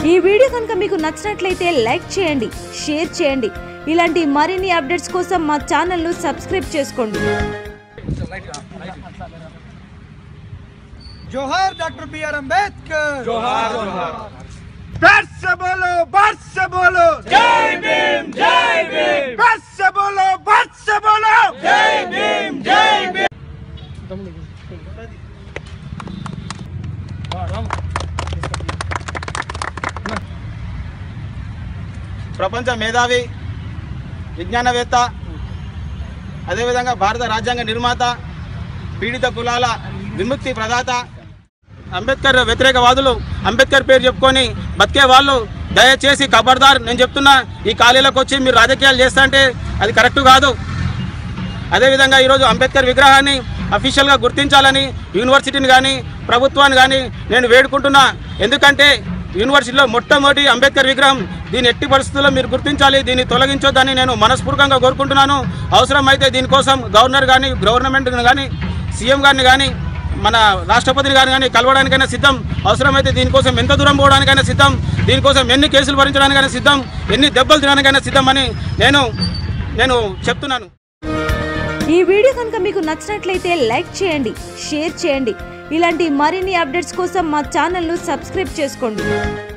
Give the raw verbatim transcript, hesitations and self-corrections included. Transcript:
ఈ వీడియో కనుక మీకు నచ్చినట్లయితే లైక్ చేయండి, షేర్ చేయండి. ఇలాంటి మరిన్ని అప్డేట్స్ కోసం మా ఛానల్ ను సబ్స్క్రైబ్ చేసుకోండి. जोहार डॉक्टर बी आर अम्बेडकर, जोहार जोहार। बस से बोलो, बस से बोलो, जय भीम जय भीम। बस से बोलो, बस से बोलो, जय भीम जय भीम। ప్రపంచ మేధావి, విజ్ఞానవేత్త, అదేవిధంగా భారత రాజ్యాంగ నిర్మాత, పీడిత కులాల విముక్తి ప్రదాత, అంబేద్కర్ వ్యతిరేకవాదులు అంబేద్కర్ పేరు చెప్పుకొని బతికే వాళ్ళు దయచేసి ఖబర్దార్, నేను చెప్తున్నా, ఈ ఖాళీలకు వచ్చి మీరు రాజకీయాలు చేస్తా అంటే అది కరెక్ట్ కాదు. అదేవిధంగా ఈరోజు అంబేద్కర్ విగ్రహాన్ని అఫీషియల్గా గుర్తించాలని యూనివర్సిటీని కానీ ప్రభుత్వాన్ని కానీ నేను వేడుకుంటున్నా. ఎందుకంటే యూనివర్సిటీలో మొట్టమొదటి అంబేద్కర్ విగ్రహం, దీని ఎట్టి పరిస్థితుల్లో మీరు గుర్తించాలి, దీన్ని తొలగించొద్దని నేను మనస్ఫూర్తిగా కోరుకుంటున్నాను. అవసరమైతే దీనికోసం గవర్నర్ కానీ, గవర్నమెంట్ కానీ, సీఎం గారిని కానీ, మన రాష్ట్రపతిని గారిని కానీ కలవడానికైనా సిద్ధం. అవసరమైతే దీనికోసం ఎంత దూరం పోవడానికైనా సిద్ధం, దీనికోసం ఎన్ని కేసులు భరించడానికైనా సిద్ధం, ఎన్ని దెబ్బలు తినడానికైనా సిద్ధం అని నేను నేను చెప్తున్నాను. ఈ వీడియో కనుక మీకు నచ్చినట్లయితే లైక్ చేయండి, షేర్ చేయండి. ఇలాంటి మరిన్ని అప్డేట్స్ కోసం మా ఛానల్ ను సబ్స్క్రైబ్ చేసుకోండి.